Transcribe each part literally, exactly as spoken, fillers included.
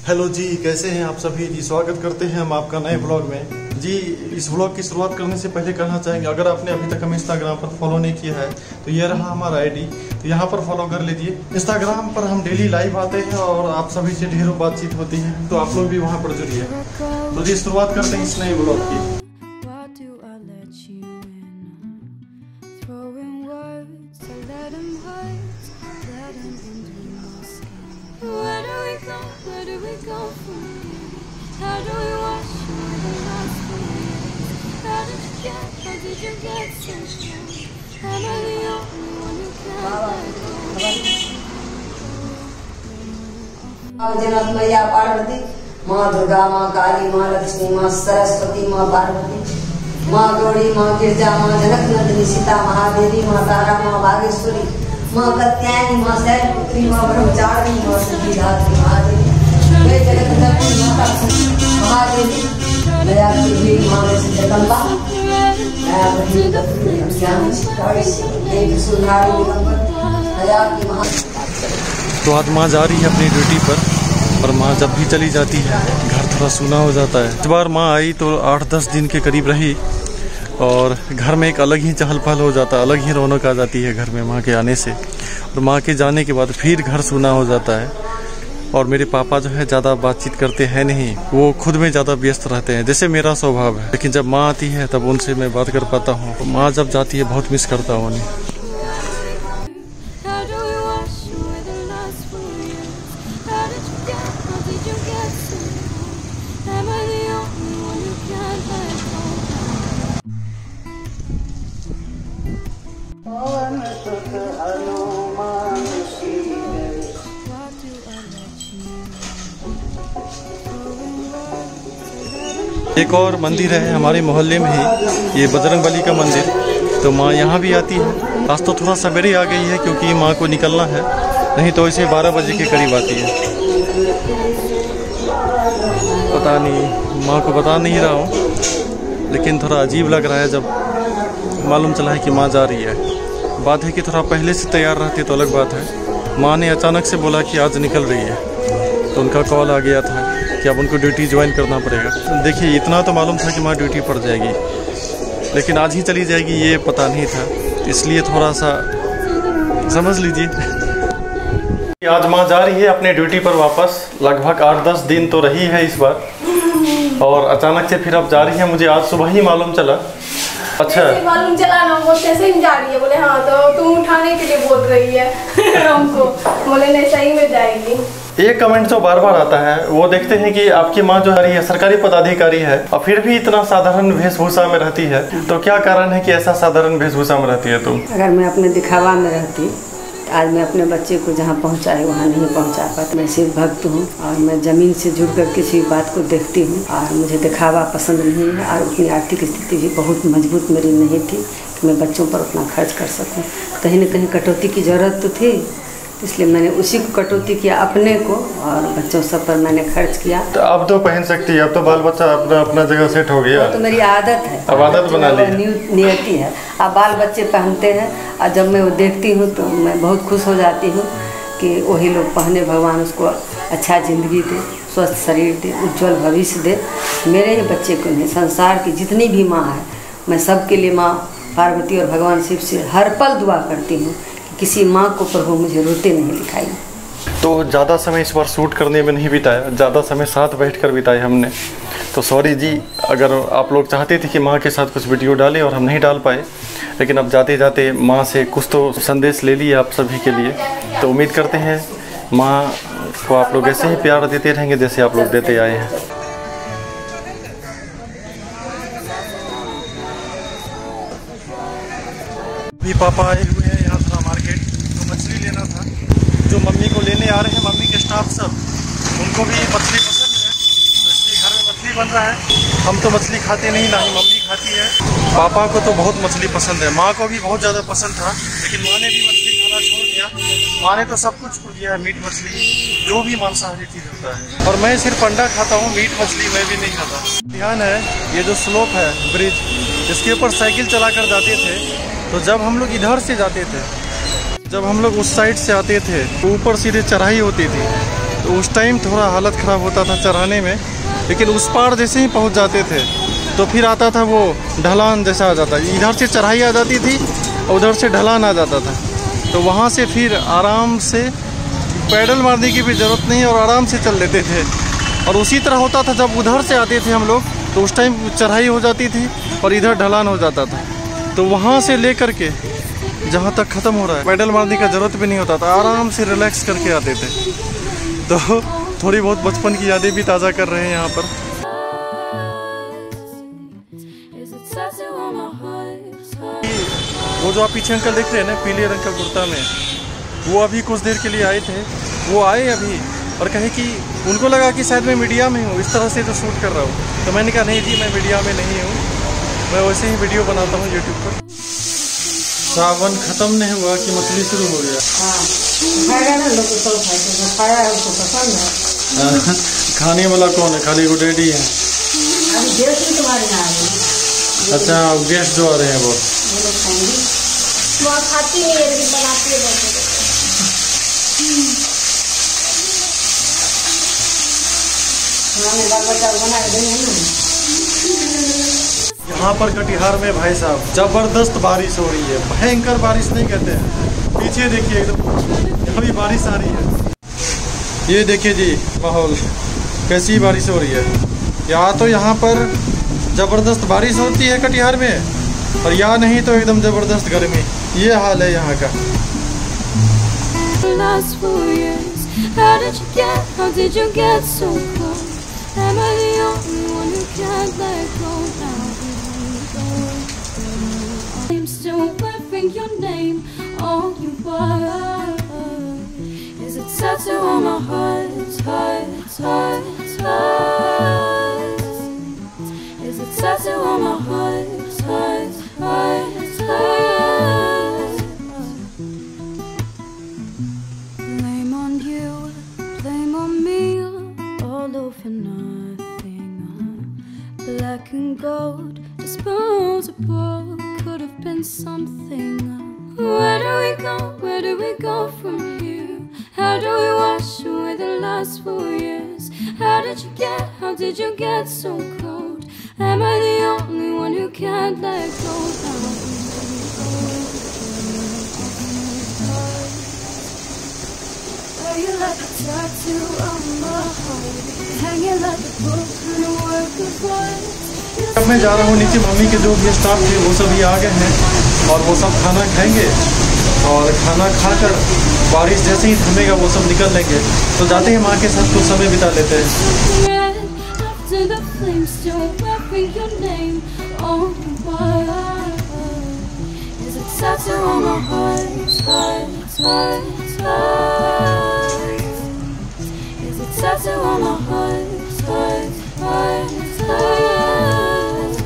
Hello जी, कैसे हैं आप सभी जी। स्वागत करते हैं हम आपका नए ब्लॉग में जी। इस ब्लॉग की शुरुआत करने से पहले कहना चाहेंगे, अगर आपने अभी तक हमें इंस्टाग्राम पर फॉलो नहीं किया है तो ये रहा हमारा आईडी, तो यहाँ पर फॉलो कर लीजिए। इंस्टाग्राम पर हम डेली लाइव आते हैं और आप सभी से ढेरों बातचीत होती है, तो आप लोग भी वहाँ पर जुड़िए। तो जी शुरुआत करते हैं इस नए ब्लॉग की। जनक मैया पार्वती, माँ दुर्गा, माँ काली, माँ लक्ष्मी, माँ सरस्वती, माँ पार्वती, माँ गौरी, माँ गिरजा, माँ जनक नंदिनी, सीता महादेवी, माँ तारा, माँ बागेश्वरी, माँ कत्यायनी, माँ शैलपुत्री, माँ ब्रह्मचारिणी, माँ सिद्धिदात्री महादेवी, वे जगत माता महादेवी, दया की हुई माँ जगदम्बा, तो आज माँ जा रही है अपनी ड्यूटी पर, और माँ जब भी चली जाती है घर थोड़ा सूना हो जाता है। इस बार माँ आई तो आठ दस दिन के करीब रही, और घर में एक अलग ही चहल पहल हो जाता है, अलग ही रौनक आ जाती है घर में माँ के आने से। और माँ के जाने के बाद फिर घर सूना हो जाता है। और मेरे पापा जो है ज़्यादा बातचीत करते हैं नहीं, वो खुद में ज़्यादा व्यस्त रहते हैं, जैसे मेरा स्वभाव है। लेकिन जब माँ आती है तब उनसे मैं बात कर पाता हूँ। तो माँ जब जाती है बहुत मिस करता हूँ उन्हें। एक और मंदिर है हमारे मोहल्ले में ही, ये बजरंगबली का मंदिर। तो माँ यहाँ भी आती है। आज तो थोड़ा सवेरे आ गई है क्योंकि माँ को निकलना है, नहीं तो इसे बारह बजे के करीब आती है। पता नहीं, माँ को बता नहीं रहा हूँ, लेकिन थोड़ा अजीब लग रहा है जब मालूम चला है कि माँ जा रही है। बात है कि थोड़ा पहले से तैयार रहती तो अलग बात है। माँ ने अचानक से बोला कि आज निकल रही है, तो उनका कॉल आ गया था कि अब उनको ड्यूटी ज्वाइन करना पड़ेगा। देखिए, इतना तो मालूम था कि माँ ड्यूटी पड़ जाएगी, लेकिन आज ही चली जाएगी ये पता नहीं था, इसलिए थोड़ा सा समझ लीजिए। आज माँ जा रही है अपने ड्यूटी पर वापस। लगभग आठ दस दिन तो रही है इस बार, और अचानक से फिर अब जा रही है। मुझे आज सुबह ही मालूम चला। अच्छा, मालूम चला ना, वो कैसे ही जा रही है। बोले हाँ, तो तुम उठाने के लिए बोल रही है हमको। बोले नहीं, सही में जाएगी। एक कमेंट जो बार बार आता है वो देखते हैं कि आपकी माँ जो है सरकारी पदाधिकारी है और फिर भी इतना साधारण वेशभूषा में रहती है, तो क्या कारण है कि ऐसा साधारण वेशभूषा में रहती है तुम? अगर मैं अपने दिखावा में रहती, आज मैं अपने बच्चे को जहाँ पहुँचाए वहाँ नहीं पहुँचा पाती। मैं सिर्फ भक्त हूँ और मैं ज़मीन से जुड़कर किसी बात को देखती हूँ, और मुझे दिखावा पसंद नहीं है। और उतनी आर्थिक स्थिति भी बहुत मजबूत मेरी नहीं थी कि मैं बच्चों पर उतना खर्च कर सकूँ। कहीं न कहीं कटौती की ज़रूरत तो थी, इसलिए मैंने उसी को कटौती किया अपने को, और बच्चों सब पर मैंने खर्च किया। तो अब तो पहन सकती है, अब तो बाल बच्चा अपना अपना जगह सेट हो गया। तो मेरी आदत है, अब आदत बना ली, नियति है। अब बाल बच्चे पहनते हैं, और जब मैं वो देखती हूँ तो मैं बहुत खुश हो जाती हूँ कि वही लोग पहने। भगवान उसको अच्छा ज़िंदगी दे, स्वस्थ शरीर दे, उज्जवल भविष्य दे। मेरे ही बच्चे को नहीं, संसार की जितनी भी माँ है, मैं सबके लिए माँ पार्वती और भगवान शिव से हर पल दुआ करती हूँ, किसी माँ को प्रभु मुझे रोते नहीं दिखाई। तो ज़्यादा समय इस बार शूट करने में नहीं बिताया, ज़्यादा समय साथ बैठकर बिताया हमने। तो सॉरी जी, अगर आप लोग चाहते थे कि माँ के साथ कुछ वीडियो डालें और हम नहीं डाल पाए, लेकिन अब जाते जाते माँ से कुछ तो संदेश ले लिए आप सभी के लिए। तो उम्मीद करते हैं माँ को आप लोग ऐसे ही प्यार देते रहेंगे जैसे आप लोग देते आए हैं। अभी पापा आए हुए हैं यहाँ थोड़ा मार्केट, तो मछली लेना था। जो मम्मी को लेने आ रहे हैं, मम्मी के स्टाफ सब, उनको भी मछली पसंद है, तो इसलिए घर में मछली बन रहा है। हम तो मछली खाते नहीं, ना ही मम्मी खाती है। पापा को तो बहुत मछली पसंद है, माँ को भी बहुत ज़्यादा पसंद था, लेकिन माँ ने भी मछली खाना छोड़ दिया। माँ ने तो सब कुछ छोड़ दिया है, मीट मछली जो भी मांसाहारी चीज़ होता है। और मैं सिर्फ अंडा खाता हूँ, मीट मछली मैं भी नहीं खाता। ध्यान है, ये जो स्लोप है ब्रिज, इसके ऊपर साइकिल चला कर जाते थे। तो जब हम लोग इधर से जाते थे, जब हम लोग उस साइड से आते थे, तो ऊपर सीधे चढ़ाई होती थी, तो उस टाइम थोड़ा हालत ख़राब होता था चढ़ाने में, लेकिन उस पार जैसे ही पहुंच जाते थे तो फिर आता था वो ढलान जैसा आ जाता, इधर से चढ़ाई आ जाती थी और उधर से ढलान आ जाता था। तो वहाँ से फिर आराम से पैडल मारने की भी ज़रूरत नहीं और आराम से चल लेते थे। और उसी तरह होता था जब उधर से आते थे हम लोग, तो उस टाइम चढ़ाई हो जाती थी और इधर ढलान हो जाता था। तो वहाँ से ले कर के जहाँ तक ख़त्म हो रहा है पैडल मारने का ज़रूरत भी नहीं होता था, आराम से रिलैक्स करके आते थे। तो थोड़ी बहुत बचपन की यादें भी ताज़ा कर रहे हैं यहाँ पर। वो जो आप पीछे अंकल देख रहे हैं ना पीले रंग का कुर्ता में, वो अभी कुछ देर के लिए आए थे। वो आए अभी और कहे कि उनको लगा कि शायद मैं मीडिया में हूँ, इस तरह से तो शूट कर रहा हूँ। तो मैंने कहा नहीं जी, मैं मीडिया में नहीं हूँ, मैं वैसे ही वीडियो बनाता हूँ यूट्यूब पर। सावन खत्म नहीं हुआ कि मछली शुरू हो गया। खाने वाला कौन है? खाली वो डैडी है। अच्छा, गेस्ट जो आ रहे हैं वो वो खाती नहीं है लेकिन बनाती है बहुत। यहाँ पर कटिहार में भाई साहब जबरदस्त बारिश हो रही है। भयंकर बारिश नहीं कहते हैं, पीछे देखिए एकदम यहाँ भी बारिश आ रही है। ये देखिए जी माहौल, कैसी बारिश हो रही है। यहाँ तो यहाँ पर जबरदस्त बारिश होती है कटिहार में, और यहाँ नहीं तो एकदम जबरदस्त गर्मी। ये हाल है यहाँ का। Tattoo on my heart, heart, heart, heart. Blame on you, blame on me, all over nothing. Black and gold, disposable, could have been something. Where do we go, where do we go from here? How do we wash away the last four years? How did you get, how did you get so cold? Am I the only one who can't let go now? Are you like a tattoo on my heart, hanging like a broken work of art? अब मैं जा रहा हूँ नीचे, mummy के जो भी staff थे वो सभी आ गए हैं और वो सब खाना खाएंगे, और खाना खाकर बारिश जैसे ही थमेगा वो सब निकल लेंगे। तो जाते हैं माँ के साथ कुछ समय बिता लेते हैं। The flames still wearing your name on the wall. There's a tattoo on my heart, heart, heart, heart. There's a tattoo on my heart, heart, heart, heart.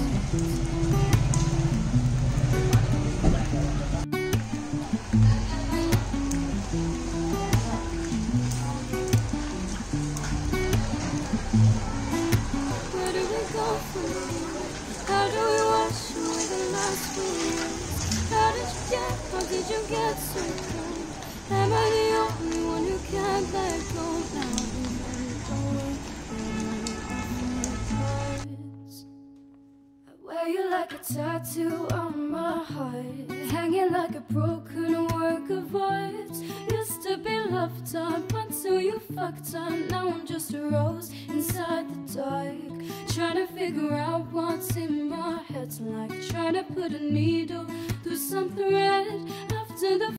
How do we wash away the last four years? How did you get, how did you get so cold? Am I the only one who can't let go now? I wear you like a tattoo on my heart, hanging like a broken work of art. Used to be love time until you fucked up. Now I'm just a rose inside the dark, trying to figure out what's in my head, like trying to put a needle through some thread after the